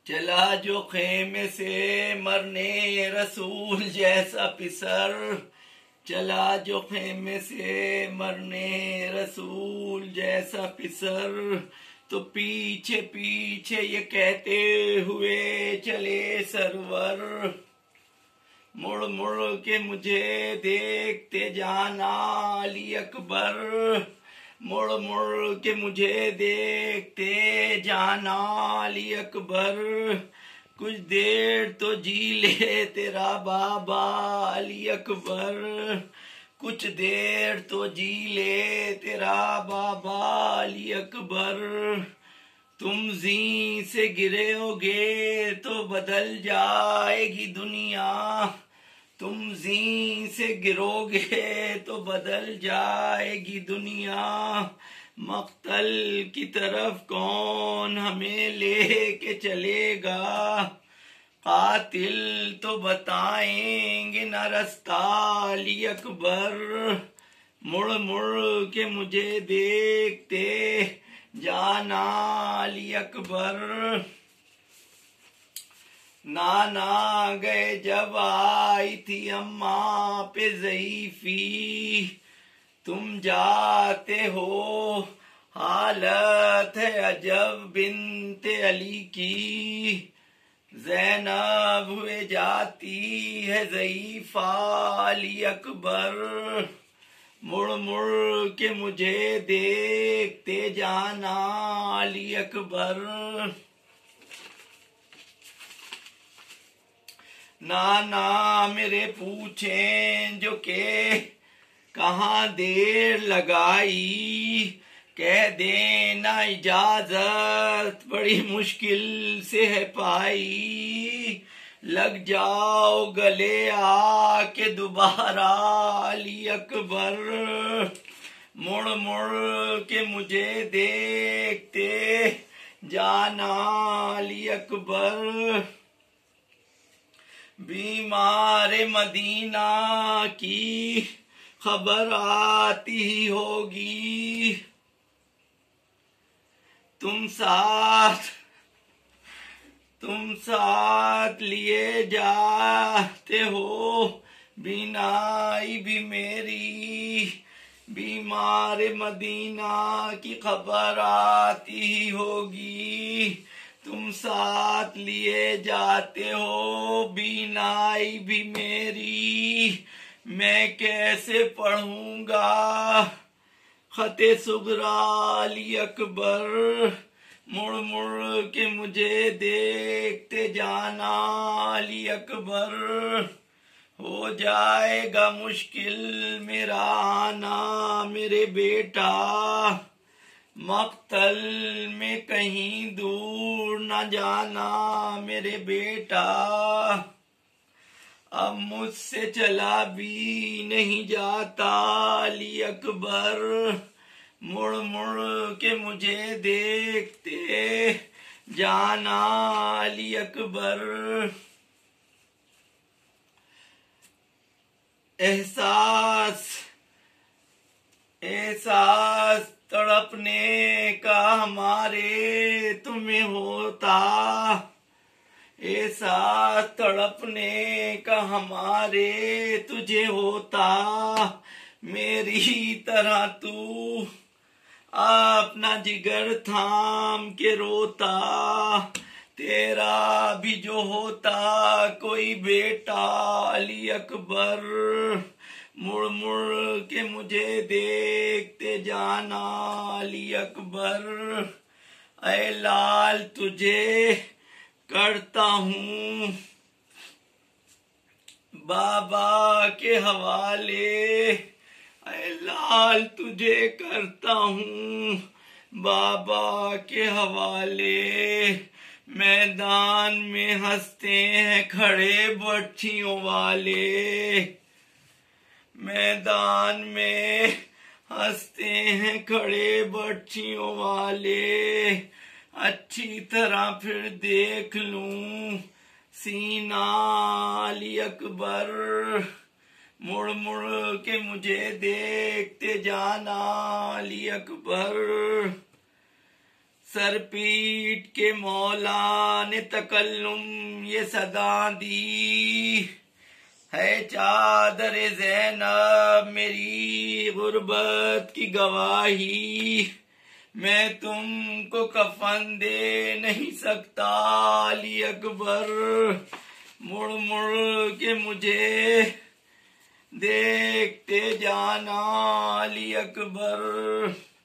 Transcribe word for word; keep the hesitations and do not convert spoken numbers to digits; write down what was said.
چلا جو خیمے سے مرنے رسول جیسا پسر، چلا جو خیمے سے مرنے رسول جیسا پسر، تو پیچھے پیچھے یہ کہتے ہوئے چلے سرور، مڑ مڑ کے مجھے دیکھتے جانا علی اکبر، مڑ مڑ کے مجھے دیکھتے جانا علی اکبر، کچھ دیر تو جی لے تیرا بابا علی اکبر، کچھ دیر تو جی لے تیرا بابا علی اکبر، تم زین سے گرے ہوگے تو بدل جائے گی دنیا، تم زین سے گرو گے تو بدل جائے گی دنیا، مقتل کی طرف کون ہمیں لے کے چلے گا، قاتل تو بتائیں گے نہ رستہ علی اکبر، مڑ مڑ کے مجھے دیکھتے جانا علی اکبر، نانا گئے جب آئی تھی اماں پہ ضعیفی، تم جاتے ہو حالت ہے عجب بنت علی کی، زینب ہوئے جاتی ہے ضعیفہ علی اکبر، مڑ مڑ کے مجھے دیکھتے جانا علی اکبر، نانا میرے پوچھیں جو کہ کہاں دیر لگائی، کہہ دینا اجازت بڑی مشکل سے ہے پائی، لگ جاؤ گلے آ کے دوبارہ علی اکبر، مڑ مڑ کے مجھے دیکھتے جانا علی اکبر، بیمار مدینہ کی خبر آتی ہی ہوگی، تم ساتھ تم ساتھ لیے جاتے ہو، بینائی بھی میری بیمار مدینہ کی خبر آتی ہی ہوگی، تم ساتھ لیے جاتے ہو بینائی بھی میری، میں کیسے پڑھوں گا خط صغرا علی اکبر، مڑ مڑ کے مجھے دیکھتے جانا علی اکبر، ہو جائے گا مشکل میرا آنا میرے بیٹا، مقتل میں کہیں دور نہ جانا میرے بیٹا، اب مجھ سے چلا بھی نہیں جاتا علی اکبر، مڑ مڑ کے مجھے دیکھتے جانا علی اکبر، احساس احساس تڑپنے کا ہمارے تمہیں ہوتا، احساس تڑپنے کا ہمارے تجھے ہوتا، میری طرح تو اپنا جگر تھام کے روتا، تیرا بھی جو ہوتا کوئی بیٹا علی اکبر، مڑ مڑ کے مجھے دیکھتے جانا علی اکبر، اے لال تجھے کرتا ہوں بابا کے حوالے، اے لال تجھے کرتا ہوں بابا کے حوالے، میدان میں ہنستے ہیں کھڑے برچھیوں والے، میدان میں ہنستے ہیں کھڑے برچھیوں والے، اچھی طرح پھر دیکھ لوں سینہ علی اکبر، مڑ مڑ کے مجھے دیکھتے جانا علی اکبر، سر پیٹ کے مولا نے تکلم یہ صدا دی ہے چادر زینب میری غربت کی گواہی میں تم کو کفن دے نہیں سکتا علی اکبر مڑ مڑ کے مجھے دیکھتے جانا علی اکبر